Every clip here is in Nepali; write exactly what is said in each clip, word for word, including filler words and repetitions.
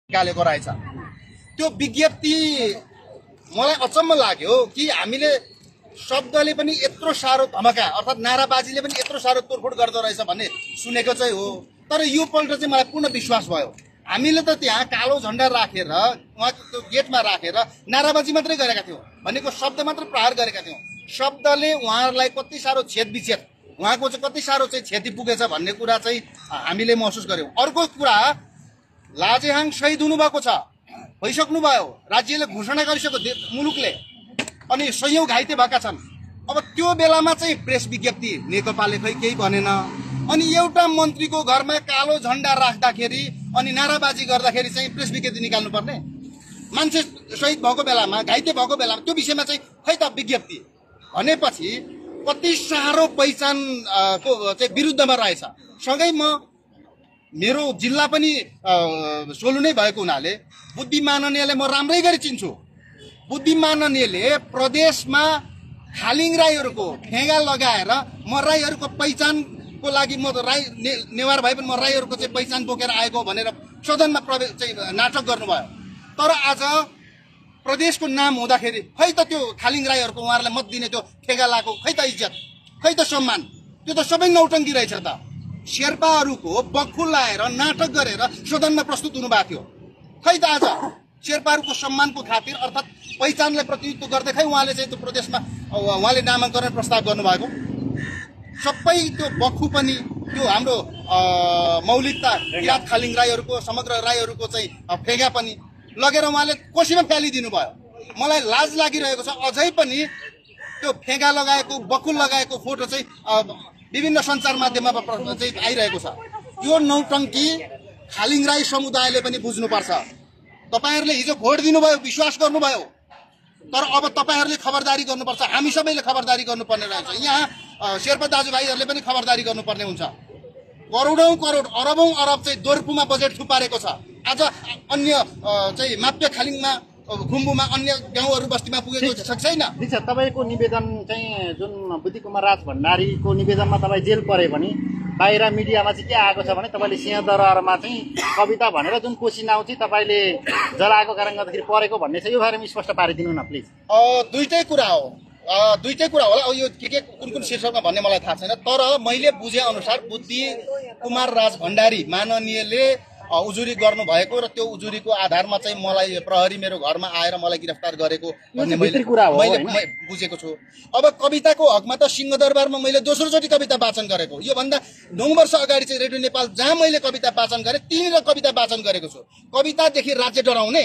निकालेको रहेछ। त्यो विज्ञप्ति मलाई अचम्म लाग्यो कि हामीले शब्दले पनि यत्रो साह्रो धमका अर्थात् नाराबाजीले पनि यत्रो साह्रो तोडफोड गर्दो रहेछ भन्ने सुनेको चाहिँ हो। तर यो पल्ट चाहिँ मलाई पूर्ण विश्वास भयो। हामीले त त्यहाँ कालो झण्डा राखेर उहाँको गेटमा राखेर नाराबाजी मात्रै गरेका थियौँ, भनेको शब्द मात्र प्रहार गरेका थियौँ। शब्दले उहाँहरूलाई कति साह्रो छेद विच्छेद, उहाँको चाहिँ कति साह्रो चाहिँ क्षति पुगेछ भन्ने कुरा चाहिँ हामीले महसुस गर्यौँ। अर्को कुरा, लाजेहाङ शहीद हुनुभएको छ, भइसक्नु भयो, राज्यले घोषणा गरिसक्यो मुलुकले, अनि सयौं घाइते भएका छन्। अब त्यो बेलामा चाहिँ प्रेस विज्ञप्ति नेकपाले खै केही भनेन। अनि एउटा मन्त्रीको घरमा कालो झण्डा राख्दाखेरि अनि नाराबाजी गर्दाखेरि चाहिँ प्रेस विज्ञप्ति निकाल्नु पर्ने? मान्छे शहीद भएको बेलामा, घाइते भएको बेलामा त्यो विषयमा चाहिँ खै त विज्ञप्ति भनेपछि कति साह्रो पहिचान को चाहिँ विरुद्धमा रहेछ। सँगै म मेरो जिल्ला पनि सोलु नै भएको हुनाले बुद्धिमाननीयले म राम्रै गरी चिन्छु। बुद्धिमाननीयले प्रदेशमा खालिङ राईहरूको ठेगा लगाएर म राईहरूको पहिचानको लागि म राई ने, नेवार भए पनि म राईहरूको चाहिँ पहिचान बोकेर आएको भनेर सदनमा प्रवेश चाहिँ नाटक गर्नुभयो। तर आज प्रदेशको नाम हुँदाखेरि खै त त्यो खालिङ राईहरूको उहाँहरूलाई मत दिने त्यो ठेगा लगाएको खै त इज्जत, खै त सम्मान, त्यो त सबै नौटङ्की रहेछ त। शेर्पाहरूको बक्खु लाएर नाटक गरेर सदनमा प्रस्तुत हुनुभएको थियो। खै त आज शेर्पाहरूको सम्मानको खातिर अर्थात् पहिचानलाई प्रतिनिधित्व गर्दै खै उहाँले चाहिँ त्यो प्रदेशमा उहाँले नामाङ्करण प्रस्ताव गर्नुभएको। सबै त्यो बक्खु पनि त्यो हाम्रो मौलिकता किराँत खालिङ राईहरूको समग्र राईहरूको चाहिँ फेगा पनि लगेर उहाँले कोसीमा फ्यालिदिनु भयो। मलाई लाज लागिरहेको छ, अझै पनि त्यो फेगा लगाएको बक्खु लगाएको फोटो चाहिँ विभिन्न सञ्चार माध्यममा चाहिँ आइरहेको छ। यो नौटङ्की खालिङ राई समुदायले पनि बुझ्नुपर्छ। तपाईहरुले हिजो भोट दिनुभयो, विश्वास गर्नुभयो, तर अब तपाईहरुले खबरदारी गर्नुपर्छ। हामी सबैले खबरदारी गर्नुपर्ने रहेछ। यहाँ शेर्पा दाजुभाइहरुले पनि खबरदारी गर्नुपर्ने हुन्छ। करोडौं करोड अरबौं अरब चाहिँ दोर्पुमा बजेट थुपारेको छ। आज अन्य चाहिँ माप्य खालिङमा खुम्बुमा अन्य गाउँहरु बस्तीमा पुगेको छैन। ठिक छ, तपाईको निवेदन चाहिँ जुन बुद्धि कुमार राज भण्डारीको निवेदनमा तपाई जेल परे पनि बाहिर मिडियामा चाहिँ के आएको छ भने तपाईले सिंहदरबारमा चाहिँ कविता भनेर जुन कोसी नाउँ चाहिँ तपाईले जलाएको कारण गर्दाखेरि परेको भन्ने छ। यो बारेमा स्पष्ट पारिदिनु न प्लिज। अ दुईटै कुरा हो, अ दुईटै कुरा होला। यो के के कुन कुन शीर्षकमा भन्ने मलाई थाहा छैन, तर मैले बुझे अनुसार बुद्धि कुमार राज भण्डारी माननीयले उजुरी गर्नु भएको र त्यो उजुरीको आधारमा चाहिँ मलाई प्रहरी मेरो घरमा आएर मलाई गिरफ्तार गरेको भन्ने मैले मैले बुझेको छु। अब कविताको हकमा त सिंहदरबारमा मैले दोस्रो चोटि कविता वाचन गरेको। यो भन्दा नौ वर्ष अगाडि चाहिँ रेडियो नेपाल जहाँ मैले कविता वाचन गरेँ त्यहीँनिर कविता वाचन गरेको छु। कवितादेखि राज्य डराउने,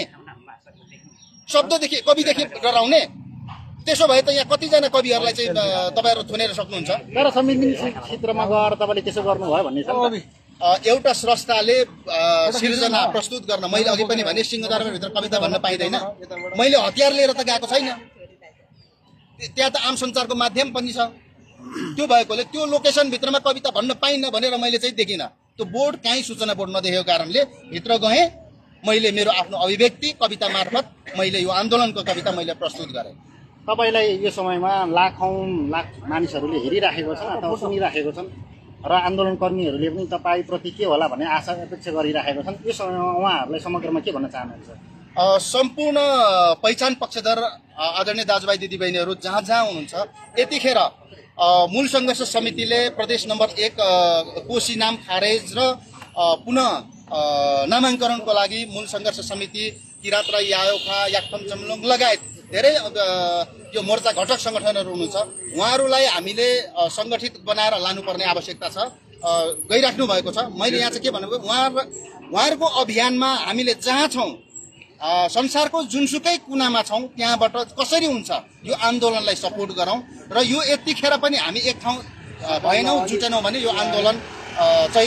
शब्ददेखि कविदेखि डराउने, त्यसो भए त यहाँ कतिजना कविहरूलाई चाहिँ तपाईहरु थुनेर सक्नुहुन्छ। तर संविधान क्षेत्रमा गएर तपाईले त्यसो गर्नुभयो भन्ने छ नि। एउटा स्रष्टाले सिर्जना प्रस्तुत गर्न, मैले अघि पनि भने सिंहदरबारभित्र कविता भन्न पाइँदैन। मैले हतियार लिएर त गएको छैन, त्यहाँ त आम सञ्चारको माध्यम पनि छ। त्यो भएकोले त्यो लोकेसनभित्रमा कविता भन्न पाइन्न भनेर मैले चाहिँ देखिनँ। त्यो बोर्ड काहीँ सूचना बोर्ड नदेखेको कारणले भित्र गएँ। मैले मेरो आफ्नो अभिव्यक्ति कविता मार्फत मैले यो आन्दोलनको कविता मैले प्रस्तुत गरेँ। तपाईलाई यो समयमा लाखौं लाख मानिसहरूले हेरिराखेको छन् अथवा सुनिराखेको छन् र आन्दोलनकर्मीहरूले पनि तपाईप्रति के होला भन्ने आशा अपेक्षा गरिराखेका छन्। यो समयमा उहाँहरूलाई समग्रमा के भन्न चाहनुहुन्छ? सम्पूर्ण पहिचान पक्षधर आदरणीय दाजुभाइ दिदीबहिनीहरू जहाँ जहाँ हुनुहुन्छ, यतिखेर मूल संघर्ष समितिले प्रदेश नम्बर एक कोशी नाम खारेज र पुनः नामाङ्करणको लागि मूल संघर्ष समिति किराँत राई, यायोखा, याक्थम जमलोङ लगायत धेरै यो मोर्चा घटक संगठनहरू हुनुहुन्छ। उहाँहरूलाई हामीले संगठित बनाएर लानुपर्ने आवश्यकता छ, गइराख्नु भएको छ। मैले यहाँ चाहिँ के भनेको, उहाँ उहाँहरूको अभियानमा हामीले जहाँ छौँ, संसारको जुनसुकै कुनामा छौँ, त्यहाँबाट कसरी हुन्छ यो आन्दोलनलाई सपोर्ट गरौँ र यो यतिखेर पनि हामी एक ठाउँ भएनौँ, जुटेनौँ भने यो आन्दोलन चाहिँ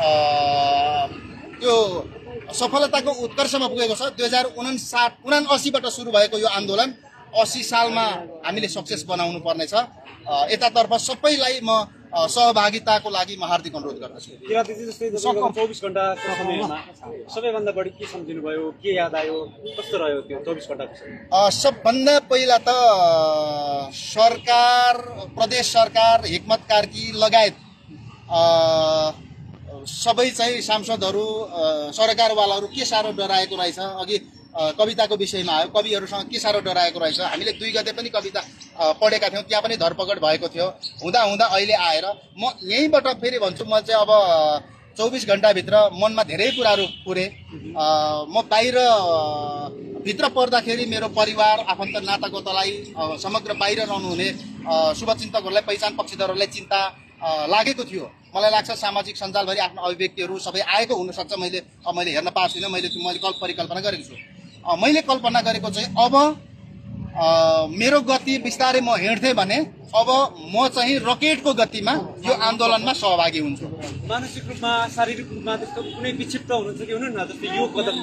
त्यो सफलताको उत्कर्षमा पुगेको छ। दुई हजार उनासाठी उनासीबाट सुरु भएको यो आन्दोलन अस्सी सालमा हामीले सक्सेस बनाउनु पर्नेछ। यतातर्फ सबैलाई म सहभागिताको लागि म हार्दिक अनुरोध गर्दछु। चौबिस घण्टाको समयमा सबैभन्दा बढी के सम्झिनु भयो, के याद आयो, कस्तो रह्यो त्यो चौबिस घण्टाको समय? सबभन्दा पहिला त सरकार, प्रदेश सरकार, हिक्मत कार्की लगायत सबै चाहिँ सांसदहरू सरकारवालाहरू के साह्रो डराएको रहेछ। अघि कविताको विषयमा आयो, कविहरूसँग के साह्रो डराएको रहेछ। हामीले दुई गते पनि कविता पढेका थियौँ, त्यहाँ पनि धरपकड भएको थियो। हुँदा हुँदा अहिले आएर म यहीँबाट फेरि भन्छु, म चाहिँ अब चौबिस घन्टाभित्र मनमा धेरै कुराहरू पुरे। म बाहिर भित्र पर्दाखेरि मेरो परिवार, आफन्त नातागोतालाई, समग्र बाहिर रहनुहुने शुभचिन्तकहरूलाई, पहिचान पक्षधरहरूलाई चिन्ता लागेको थियो। मलाई लाग्छ सामाजिक सञ्जालभरि आफ्नो अभिव्यक्तिहरू सबै आएको हुनसक्छ। मैले मैले हेर्न पाएको छुइनँ, मैले मैले कल्प परिकल्पना गरेको छु। मैले कल्पना गरेको चाहिँ अब मेरो गति बिस्तारै म हिँड्थेँ भने अब म चाहिँ रकेटको गतिमा यो आन्दोलनमा सहभागी हुन्छु। मानसिक रूपमा, शारीरिक रूपमा त्यस्तो कुनै विक्षिप्त हुनुहुन्छ कि हुनुहुन्न? जस्तै यो कदम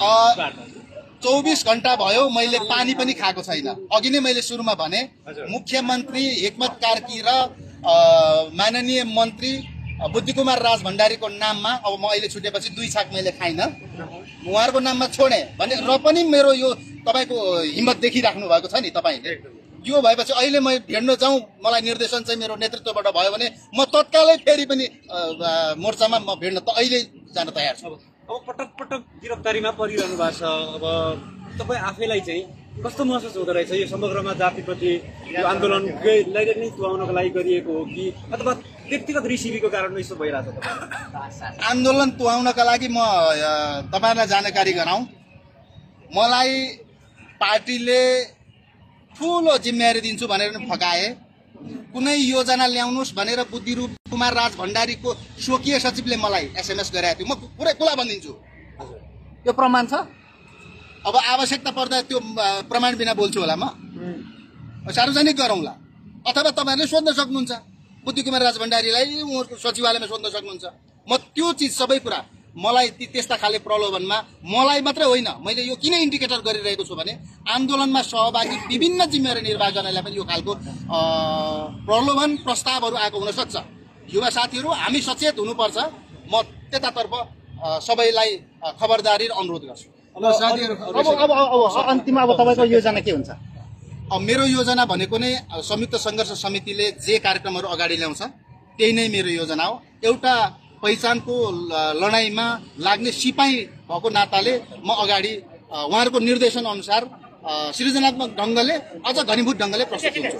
चौबिस घण्टा भयो, मैले पानी पनि खाएको छैन। अघि नै मैले सुरुमा भने मुख्यमन्त्री हिक्मत कार्की र माननीय मन्त्री बुद्धिकुमार राज भण्डारीको नाममा अब म अहिले छुटेपछि दुई छाक मैले खाइनँ, उहाँहरूको नाममा छोडेँ भने र पनि मेरो यो तपाईँको हिम्मत देखिराख्नु भएको छ नि तपाईँले। यो भएपछि अहिले म भेट्न जाउँ, मलाई निर्देशन चाहिँ मेरो नेतृत्वबाट भयो भने म तत्कालै फेरि पनि मोर्चामा म भेट्न त अहिले जान तयार छु। अब पटक पटक गिरफ्तारीमा परिरहनु भएको छ। अब तपाईँ आफैलाई चाहिँ कस्तो महसुस हुँदो रहेछ? यो समग्रमा जातिप्रति यो आन्दोलनलाई नै तुहाउनको लागि गरिएको हो कि अथवा व्यक्तिगत रिसिभीको कारण यस्तो भइरहेछ? आन्दोलन तुहाउनका लागि म तपाईँलाई जानकारी गराउँ, मलाई पार्टीले ठुलो जिम्मेवारी दिन्छु भनेर फकाए। कुनै योजना ल्याउनुहोस् भनेर बुद्धिरूप कुमार राज भण्डारीको स्वकीय सचिवले मलाई एसएमएस गरेको थियो। म पुरै खुला भनिदिन्छु, यो प्रमाण छ। अब आवश्यकता पर्दा त्यो प्रमाण बिना बोल्छु होला, म सार्वजनिक गरौँला, अथवा तपाईँहरूले सोध्न सक्नुहुन्छ बुद्धिकुमार राज भण्डारीलाई, उहाँको सचिवालयमा सोध्न सक्नुहुन्छ। म त्यो चिज सबै कुरा मलाई त्यस्ता खाले प्रलोभनमा मलाई मात्रै होइन, मैले यो किन इन्डिकेटर गरिरहेको छु भने आन्दोलनमा सहभागी विभिन्न जिम्मेवारी निर्वाह गर्नेलाई पनि यो खालको प्रलोभन प्रस्तावहरू आएको हुनसक्छ। युवा साथीहरू हामी सचेत हुनुपर्छ। म त्यतातर्फ सबैलाई खबरदारी र अनुरोध गर्छु। अब अब अब अन्तिममा अब तपाईँको योजना के हुन्छ? मेरो योजना भनेको नै संयुक्त सङ्घर्ष समितिले जे कार्यक्रमहरू अगाडि ल्याउँछ त्यही नै मेरो योजना हो। एउटा पहिचानको लडाइँमा लाग्ने सिपाही भएको नाताले म अगाडि उहाँहरूको निर्देशन अनुसार सृजनात्मक ढङ्गले अझ घनीभूत ढङ्गले प्रस्तुत हुन्छु।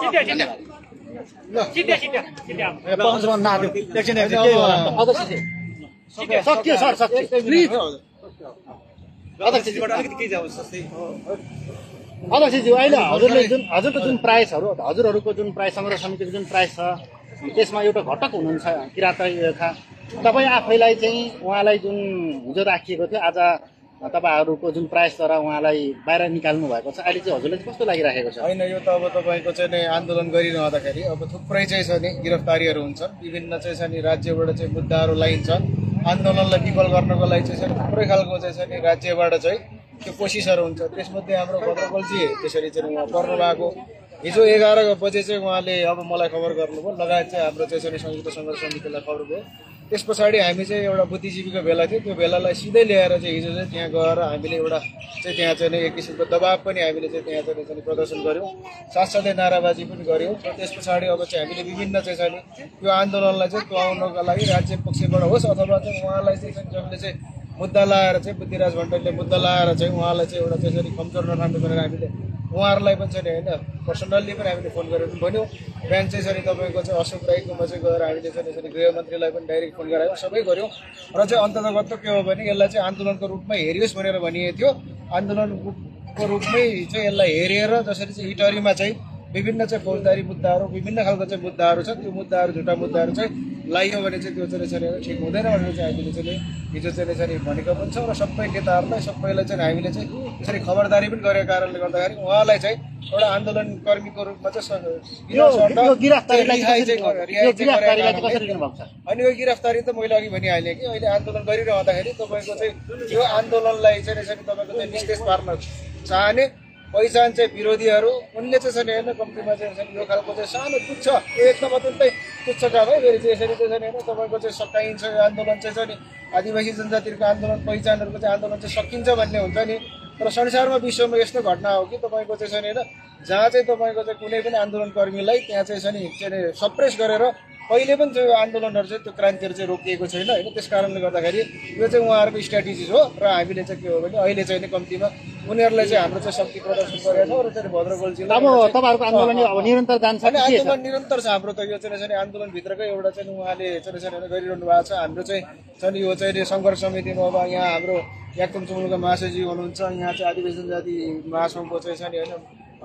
सकियो सर, सकियो प्लिज। अध्यक्षज्यू, अहिले हजुरले जुन हजुरको जुन प्राइसहरू, हजुरहरूको जुन प्राइस सङ्घर्ष समितिको जुन प्राइस छ त्यसमा एउटा घटक हुनुहुन्छ किराँत रेखा। तपाईँ आफैलाई चाहिँ उहाँलाई जुन हिजो राखिएको थियो, आज तपाईँहरूको जुन प्राइसद्वारा उहाँलाई बाहिर निकाल्नु भएको छ, अहिले चाहिँ हजुरलाई कस्तो लागिराखेको छ? होइन, यो त अब तपाईँको चाहिँ नि आन्दोलन गरिरहँदाखेरि अब थुप्रै चाहिँ छ नि गिरफ्तारीहरू हुन्छन्, विभिन्न चाहिँ छ नि राज्यबाट चाहिँ मुद्दाहरू लाइन्छन्। आन्दोलनलाई विफल गर्नको लागि चाहिँ थुप्रै खालको चाहिँ छ नि राज्यबाट चाहिँ त्यो कोसिसहरू हुन्छ। त्यसमध्ये हाम्रो भद्रकलजी त्यसरी चाहिँ उहाँ पर्नु भएको हिजो एघार बजे चाहिँ उहाँले अब मलाई खबर गर्नुभयो, लगायत चाहिँ हाम्रो चाहिँ संयुक्त सङ्घर्ष समितिलाई खबर भयो। त्यस पछाडि हामी चाहिँ एउटा बुद्धिजीवीको भेला थियो, त्यो भेलालाई सिधै ल्याएर चाहिँ हिजो चाहिँ त्यहाँ गएर हामीले एउटा चाहिँ त्यहाँ चाहिँ एक किसिमको दबाब पनि हामीले चाहिँ त्यहाँ चाहिँ प्रदर्शन गऱ्यौँ, साथसाथै नाराबाजी पनि गऱ्यौँ। र त्यस पछाडि अब चाहिँ हामीले विभिन्न चाहिँ छ नि यो आन्दोलनलाई चाहिँ तुहाउनका लागि राज्य पक्षबाट होस् अथवा चाहिँ उहाँलाई चाहिँ जसले चाहिँ मुद्दा लाएर चाहिँ बुद्धिराज भण्डारीले मुद्दा लाएर चाहिँ उहाँलाई चाहिँ एउटा त्यसरी कमजोर नठान्नु भनेर हामीले उहाँहरूलाई पनि चाहिँ होइन पर्सनल्ली पनि हामीले फोन गरेर पनि भन्यौँ। बिहान चाहिँ सरी तपाईँको चाहिँ अशोक राईकोमा चाहिँ गएर हामीले चाहिँ यसरी गृहमन्त्रीलाई पनि डाइरेक्ट फोन गरायौँ, सबै गऱ्यौँ। र चाहिँ अन्ततगत के हो भने यसलाई चाहिँ आन्दोलनको रूपमा हेरियोस् भनेर भनिएको थियो। आन्दोलनको रूपमै चाहिँ यसलाई हेरेर जसरी चाहिँ इटरीमा चाहिँ विभिन्न चाहिँ फौजदारी मुद्दाहरू, विभिन्न खालको चाहिँ मुद्दाहरू छ, त्यो मुद्दाहरू झुटा मुद्दाहरू चाहिँ लाइयो भने चाहिँ त्यो चाहिँ छैन ठिक हुँदैन भनेर चाहिँ हामीले चाहिँ हिजो चाहिँ चाहिँ भनेको पनि छ। र सबै नेताहरूलाई सबैलाई चाहिँ हामीले चाहिँ त्यसरी खबरदारी पनि गरेको कारणले गर्दाखेरि उहाँलाई चाहिँ एउटा आन्दोलन कर्मीको रूपमा चाहिँ अनि यो गिरफ्तारी त मैले अघि भनिहालेँ कि अहिले आन्दोलन गरिरहँदाखेरि तपाईँको चाहिँ यो आन्दोलनलाई चाहिँ तपाईँको चाहिँ निस्तेज पार्न चाहने पहिचान चाहिँ विरोधीहरू उनले चाहिँ छैन हेर्न कम्तीमा चाहिँ यो खालको चाहिँ सानो तुच्छ एकदम अत्यन्तै तुच्छ काम है। फेरि चाहिँ यसरी चाहिँ छैन हेर्न तपाईँको चाहिँ सकाइन्छ यो आन्दोलन चाहिँ छ नि आदिवासी जनजातिको आन्दोलन पहिचानहरूको चाहिँ आन्दोलन चाहिँ सकिन्छ भन्ने हुन्छ नि। तर संसारमा विश्वमा यस्तो घटना हो कि तपाईँको चाहिँ छैन हेर्न जहाँ चाहिँ तपाईँको चाहिँ कुनै पनि आन्दोलनकर्मीलाई त्यहाँ चाहिँ छ नि सप्रेस गरेर कहिले पनि त्यो आन्दोलनहरू चाहिँ त्यो क्रान्तिहरू चाहिँ रोकिएको छैन होइन। त्यस कारणले गर्दाखेरि यो चाहिँ उहाँहरूको स्ट्राटेजिज हो र हामीले चाहिँ के हो भने अहिले चाहिँ नि कम्तीमा उनीहरूलाई चाहिँ हाम्रो चाहिँ शक्ति प्रदर्शन गरेको छ र चाहिँ भद्रकोट जिल्ला अब तपाईँहरूको आन्दोलन अब निरन्तर जान्छ अनि आन्दोलन निरन्तर छ हाम्रो त यो चाहिँ आन्दोलनभित्रकै एउटा चाहिँ उहाँले चाहिँ गरिरहनु भएको छ। हाम्रो चाहिँ छ नि यो चाहिँ सङ्घर्ष समितिमा अब यहाँ हाम्रो याक्तुङ चुमुलका महासचिव हुनुहुन्छ, यहाँ चाहिँ आदिवासी जनजाति महासङ्घको चाहिँ छ नि होइन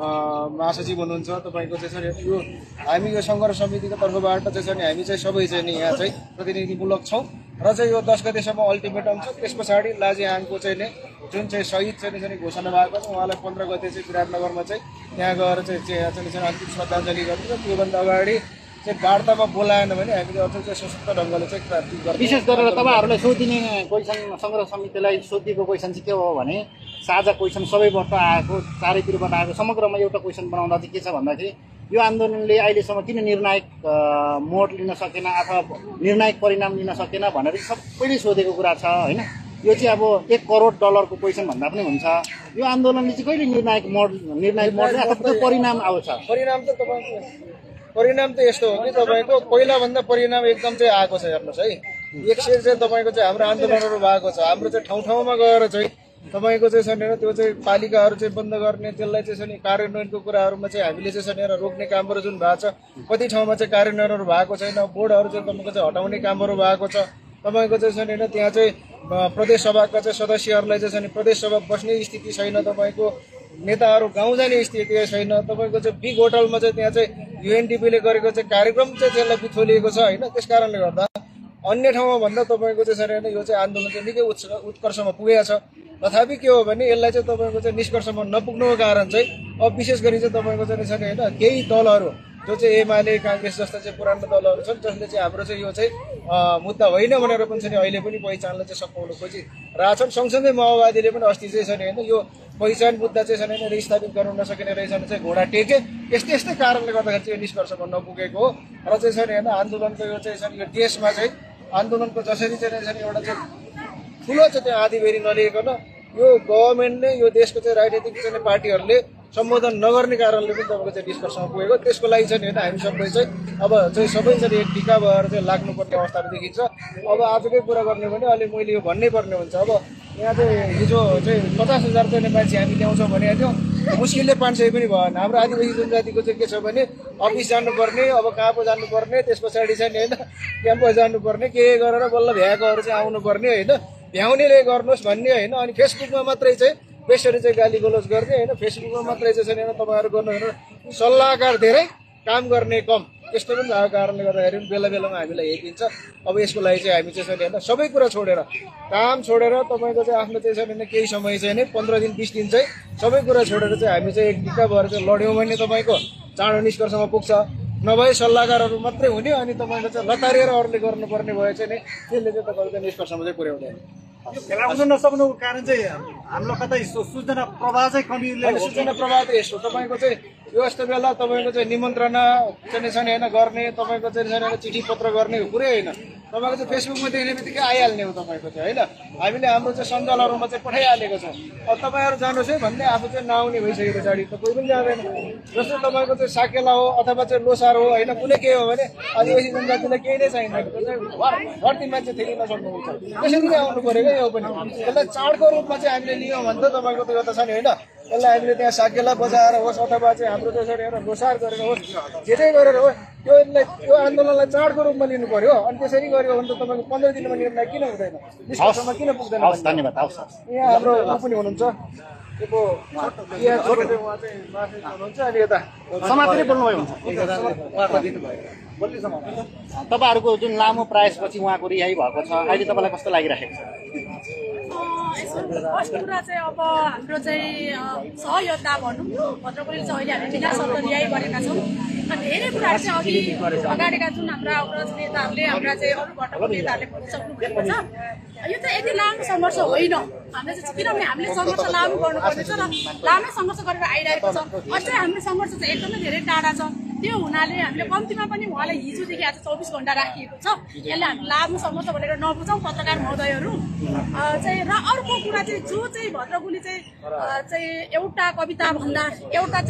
महासचिव हुनुहुन्छ तपाईँको चाहिँ छ यो हामी यो सङ्घर्ष समितिको तर्फबाट चाहिँ छ नि हामी चाहिँ सबै चाहिँ नि यहाँ चाहिँ प्रतिनिधिमूलक छौँ र चाहिँ यो दस गतेसम्म अल्टिमेटम छ। त्यस पछाडि लाजेहाङको चाहिँ नि जुन चाहिँ शहीद चाहिँ चाहिँ घोषणा भएको छ उहाँलाई पन्ध्र गते चाहिँ विराटनगरमा चाहिँ त्यहाँ गएर चाहिँ चाहिँ अन्तिम श्रद्धाञ्जली गर्नु र त्योभन्दा अगाडि चाहिँ वार्तामा बोलाएन भने हामीले अझ चाहिँ सशक्त ढङ्गले चाहिँ क्रान्ति गर्छौँ। विशेष गरेर तपाईँहरूलाई सोधिने क्वेसन सङ्ग्रह समितिलाई सोधिएको क्वेसन चाहिँ के हो भने साझा क्वेसन सबैबाट आएको चारैतिरबाट आएको समग्रमा एउटा क्वेसन बनाउँदा चाहिँ के छ भन्दाखेरि यो आन्दोलनले अहिलेसम्म किन निर्णायक मोड लिन सकेन अथवा निर्णायक परिणाम लिन सकेन भनेर सबैले सोधेको कुरा छ होइन। यो चाहिँ अब एक करोड डलरको क्वेसन भन्दा पनि हुन्छ। यो आन्दोलनले चाहिँ कहिले निर्णायक मोड निर्णायक मोड अथवा परिणाम आउँछ? परिणाम त तपाईँको परिणाम त यस्तो हो कि तपाईँको पहिलाभन्दा परिणाम एकदम चाहिँ आएको छ। हेर्नुहोस् है, एक सय चाहिँ तपाईँको चाहिँ हाम्रो आन्दोलनहरू भएको छ। हाम्रो चाहिँ ठाउँ ठाउँमा गएर चाहिँ तपाईँको चाहिँ छैन त्यो चाहिँ पालिकाहरू चाहिँ बन्द गर्ने त्यसलाई चाहिँ छैन कार्यान्वयनको कुराहरूमा चाहिँ हामीले चाहिँ छैन रोक्ने कामहरू जुन भएको छ, कति ठाउँमा चाहिँ कार्यान्वयनहरू भएको छैन। बोर्डहरू चाहिँ तपाईँको चाहिँ हटाउने कामहरू भएको छ। तपाईँको चाहिँ छैन त्यहाँ चाहिँ प्रदेश सभाका चाहिँ सदस्यहरूलाई चाहिँ छैन प्रदेश सभा बस्ने स्थिति छैन। तपाईँको नेताहरू गाउँ जाने स्थिति छैन। तपाईँको चाहिँ बिग होटलमा चाहिँ त्यहाँ चाहिँ युएनडिपीले गरेको चाहिँ कार्यक्रम चाहिँ त्यसलाई बिथोलिएको छ होइन। त्यस कारणले गर्दा अन्य ठाउँमा भन्दा तपाईँको चाहिँ छैन यो चाहिँ आन्दोलन चाहिँ निकै उत् उत्कर्षमा पुगेको छ। तथापि के हो भने यसलाई चाहिँ तपाईँको चाहिँ निष्कर्षमा नपुग्नुको कारण चाहिँ अब विशेष गरी चाहिँ तपाईँको चाहिँ छैन होइन केही दलहरू जो चाहिँ एमाले काङ्ग्रेस जस्ता चाहिँ पुरानो दलहरू छन् जसले चाहिँ हाम्रो चाहिँ यो चाहिँ मुद्दा होइन भनेर पनि छ अहिले पनि पहिचानलाई चाहिँ सघाउन खोजिरहेछन्। सँगसँगै माओवादीले पनि अस्ति चाहिँ छ नि होइन यो पहिचान मुद्दा चाहिँ छैन रिस्थापित गर्नु नसकिने रहेछ भने चाहिँ घोडा टेके यस्तै यस्तै कारणले गर्दाखेरि चाहिँ यो निष्कर्षमा नपुगेको हो। र चाहिँ छैन होइन आन्दोलनको यो चाहिँ छ यो देशमा चाहिँ आन्दोलनको जसरी चाहिँ एउटा चाहिँ ठुलो चाहिँ त्यो आँधीबेरी नलिएको यो गभर्मेन्टले यो देशको चाहिँ राजनीतिक चाहिँ पार्टीहरूले सम्बोधन नगर्ने कारणले पनि तपाईँको चाहिँ निष्कर्षमा पुगेको। त्यसको लागि चाहिँ होइन हामी सबै चाहिँ अब चाहिँ सबै चाहिँ एक टिका भएर चाहिँ लाग्नुपर्ने अवस्थाहरू देखिन्छ। अब आजकै कुरा गर्ने भने अहिले मैले यो भन्नै पर्ने हुन्छ। अब यहाँ चाहिँ हिजो चाहिँ पचास हजार चाहिँ मान्छे हामी ल्याउँछौँ भने थियौँ, मुस्किलले पाँच सय पनि भएन। हाम्रो आदिवासी जनजातिको चाहिँ के छ भने अफिस जानुपर्ने, अब कहाँ पो जानुपर्ने, त्यस पछाडि चाहिँ होइन क्याम्पस जानुपर्ने, के गरेर बल्ल भ्याएकोहरू चाहिँ आउनुपर्ने होइन, भ्याउनेले गर्नुहोस् भन्ने होइन। अनि फेसबुकमा मात्रै चाहिँ बेसरी चाहिँ गाली गलोज गर्ने होइन, फेसबुकमा मात्रै चाहिँ छैन तपाईँहरू गर्नु होइन, सल्लाहकार धेरै काम गर्ने कम, यस्तो पनि भएको कारणले गर्दाखेरि बेला बेलामा हामीलाई हेरिदिन्छ। अब यसको लागि चाहिँ हामी चाहिँ छैन सबै कुरा छोडेर काम छोडेर तपाईँको चाहिँ आफ्नो चाहिँ छैन केही समय चाहिँ नै पन्ध्र दिन बिस दिन चाहिँ सबै कुरा छोडेर चाहिँ हामी चाहिँ एक टिका भएर चाहिँ लड्यौँ भने तपाईँको चाँडो निष्कर्षमा पुग्छ। नभए सल्लाहकारहरू मात्रै हुने अनि तपाईँको चाहिँ लतारिएर अरूले गर्नुपर्ने भए चाहिँ नि त्यसले चाहिँ तपाईँको निष्कर्षमा चाहिँ पुर्याउँदैन। खेलाउन नसक्नुको कारण चाहिँ हाम्रो कतै सूचना प्रवाह चाहिँ कमीले सूचना प्रवाह त यस्तो तपाईँको चाहिँ यो यस्तो बेला तपाईँको चाहिँ निमन्त्रणा चाहिँ छैन होइन गर्ने, तपाईँको चाहिँ छैन चिठी पत्र गर्ने कुरै होइन। तपाईँको चाहिँ फेसबुकमा देख्ने बित्तिकै आइहाल्ने हो तपाईँको चाहिँ होइन। हामीले हाम्रो चाहिँ सञ्जालहरूमा चाहिँ पठाइहालेको छ। अब तपाईँहरू जानुहोस् है भन्ने आफू चाहिँ नआउने भइसके पछाडि त कोही पनि जाँदैन। जस्तो तपाईँको चाहिँ साकेला हो अथवा चाहिँ लोसार हो होइन, कुनै के हो भने आदिवासी जनजातिलाई केही नै चाहिँदैन, भर्ती मान्छे फेरि नसक्नुहुन्छ। त्यसरी नै आउनु पऱ्यो क्या यो पनि। यसलाई चाडको रूपमा चाहिँ हामीले लियौँ भने त तपाईँको त यो त छ नि होइन, यसलाई हामीले त्यहाँ साकेला बजाएर होस् अथवा चाहिँ हाम्रो त्यसरी एउटा लोसार गरेर होस् जे चाहिँ गरेर होस् यो यसलाई यो आन्दोलनलाई चाडको रूपमा लिनु पर्यो। अनि त्यसरी गऱ्यो भने त तपाईँको पन्ध्र दिनमा निर्णय किन हुँदैन, निष्कर्षमा किन पुग्दैन? धन्यवाद। यहाँ हाम्रो ऊ पनि हुनुहुन्छ हुनुहुन्छ अनि यता समातेरै बोल्नुभयो हुन्छ। तपाईँहरूको जुन लामो प्रयासपछि उहाँको रिहाई भएको छ, अहिले तपाईँलाई कस्तो लागिरहेको छ? फर्स्ट कुरा चाहिँ अब हाम्रो चाहिँ सहयोद्धा भनौँ भद्रकोटले चाहिँ अहिले हामी विकासहरू रिहाई गरेका छौँ। धेरै कुराहरू चाहिँ अघि अगाडिका जुन हाम्रा अग्रज नेताहरूले हाम्रा चाहिँ अरू भट्टको नेताहरूले भनिसक्नु भएको छ। यो चाहिँ यति लामो सङ्घर्ष होइन, हामीले चाहिँ किनभने हामीले सङ्घर्ष लामो गर्नुपर्ने छ र लामै सङ्घर्ष गरेर आइरहेको छ। अझै हाम्रो सङ्घर्ष चाहिँ एकदमै धेरै टाढा छ। त्यो हुनाले हामीले कम्तीमा पनि उहाँलाई हिजोदेखि आज चौबिस घन्टा राखिएको छ। यसले हामी लामो सङ्घर्ष भनेर नबुझौँ पत्रकार महोदयहरू चाहिँ। र अर्को कुरा चाहिँ जो चाहिँ भद्रकुली चाहिँ चाहिँ एउटा कविता भन्दा एउटा चाहिँ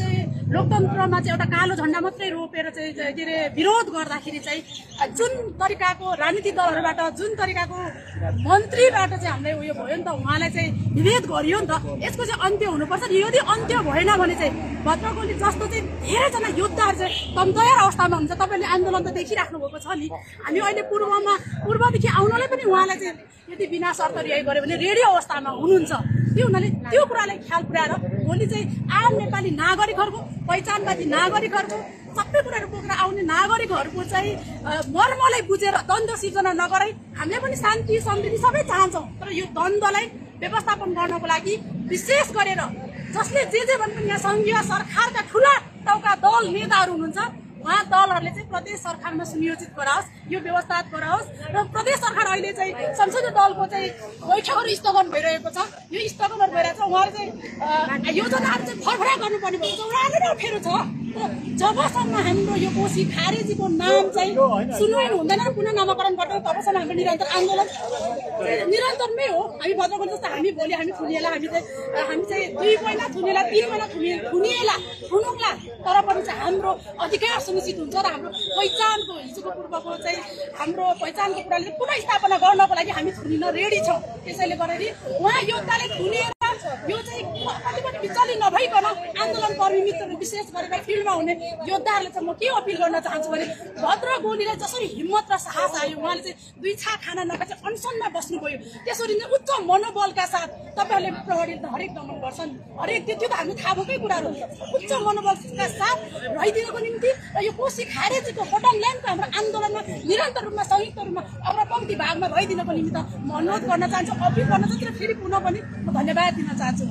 लोकतन्त्रमा चाहिँ एउटा कालो झन्डा मात्रै रोपेर चाहिँ के अरे विरोध गर्दाखेरि चाहिँ जुन तरिकाको राजनीतिक दलहरूबाट जुन तरिकाको मन्त्रीबाट चाहिँ हामीलाई उयो भयो नि त, उहाँलाई चाहिँ विभेद गरियो नि त, यसको चाहिँ अन्त्य हुनुपर्छ। यदि अन्त्य भएन भने चाहिँ भद्रकोली जस्तो चाहिँ धेरैजना योद्धाहरू चाहिँ तम तयार अवस्थामा हुन्छ। तपाईँले आन्दोलन त देखिराख्नु भएको छ नि। हामी अहिले पूर्वमा पूर्वदेखि आउनलाई पनि उहाँलाई चाहिँ यदि बिना शर्त रिहाई गर्यो भने रेडियो अवस्थामा हुनुहुन्छ। त्यो हुनाले त्यो कुरालाई ख्याल पुर्याएर भोलि चाहिँ आम नेपाली नागरिकहरूको पहिचानवादी नागरिकहरूको सबै कुराहरू बोकेर आउने नागरिकहरूको चाहिँ मर्मलाई बुझेर द्वन्द्व सिर्जना नगराई हामीले पनि शान्ति समृद्धि सबै चाहन्छौँ। तर यो द्वन्द्वलाई व्यवस्थापन गर्नको लागि विशेष गरेर जसले जे जे भने पनि यहाँ सङ्घीय सरकारका ठुला टाउका दल नेताहरू हुनुहुन्छ, उहाँ दलहरूले चाहिँ प्रदेश सरकारमा सुनियोजित गराओस्, यो व्यवस्था गराओस् र प्रदेश सरकार अहिले चाहिँ संसदीय दलको चाहिँ बैठकहरू स्थगन भइरहेको छ। यो स्थगनहरू भइरहेको छ, उहाँले चाहिँ योजनाहरू चाहिँ फरफरा गर्नुपर्ने भएको छ, उहाँले नै अप्ठ्यारो छ। जबसम्म हाम्रो यो कोशी खारेजीको नाम चाहिँ सुनवाई हुँदैन र पुनः नामाकरण गर्दैन तबसम्म हाम्रो निरन्तर आन्दोलन निरन्तरमै हो। हामी भद्रकोली जस्तो हामी भोलि हामी थुनिएला, हामी चाहिँ हामी चाहिँ दुई महिना थुनिएला, तिन महिना थुनिए थुनिएला थुनुक्ला, तर पनि चाहिँ हाम्रो अधिकार सुनिश्चित हुन्छ र हाम्रो पहिचानको हिजोको पूर्वको चाहिँ हाम्रो पहिचानको कुराले पुनः स्थापना गर्नको लागि हामी थुनिन रेडी छौँ। त्यसैले गर्दाखेरि उहाँ योद्धाले थुनिएर यो चाहिँ कति पनि विचलित नभइकन आन्दोलन कर्मी मित्रहरू विशेष गरेर फिल्डमा हुने योद्धाहरूले चाहिँ म के अपिल गर्न चाहन्छु भने भद्रकोलीलाई जसरी हिम्मत र साहस आयो, उहाँले चाहिँ दुई छा खाना नखाएर चाहिँ अनसनमा बस्नुभयो, त्यसरी नै उच्च मनोबलका साथ तपाईँहरूले प्रहरीले त हरेक दमन गर्छन्, हरेक त्यो त हामी थाहा भएकै कुराहरू हुन्छ। उच्च मनोबलका साथ रहिदिनको निम्ति र यो कोशी खारेजीको बटम लाइनको हाम्रो आन्दोलनमा निरन्तर रूपमा संयुक्त रूपमा अग्रपङ्क्ति भागमा रहिदिनको निमित्त म अनुरोध गर्न चाहन्छु, अपिल गर्न चाहन्छु र फेरि पुनः पनि म धन्यवाद दिन चाहन्छु।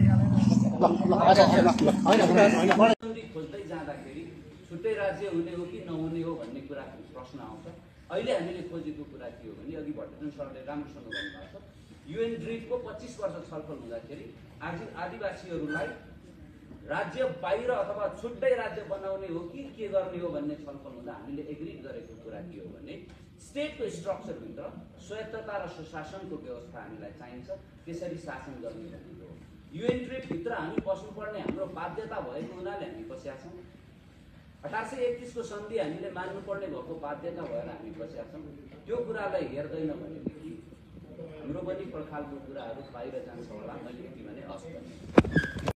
खोज्दै जाँदाखेरि छुट्टै राज्य हुने हो कि नहुने हो भन्ने कुरा प्रश्न आउँछ। अहिले हामीले खोजेको कुरा के हो भने अघि भट्टराई सरले राम्रोसँग भन्नुभएको छ, युएन ड्रिफको पच्चिस वर्ष छलफल हुँदाखेरि आदि आदिवासीहरूलाई राज्य बाहिर अथवा छुट्टै राज्य बनाउने हो कि के गर्ने हो भन्ने छलफल हुँदा हामीले एग्री गरेको कुरा के हो भने स्टेटको स्ट्रक्चरभित्र स्वायत्तता र सुशासनको व्यवस्था हामीलाई चाहिन्छ, त्यसरी शासन गर्ने भनेको हो। युएन ड्रिफभित्र हामी बस्नुपर्ने हाम्रो बाध्यता भएको हुनाले हामी बसेका छौँ। अठार सय एकतिसको सन्धि हामीले मान्नुपर्ने भएको बाध्यता भएर हामी बसेका छौँ। त्यो कुरालाई हेर्दैन भनेदेखि हाम्रो पनि पर्खालको कुराहरू बाहिर जान्छ होला, मैले यति भने हस्।